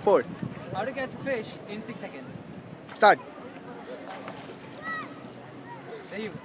4. How to catch a fish in 6 seconds. Start. There you go.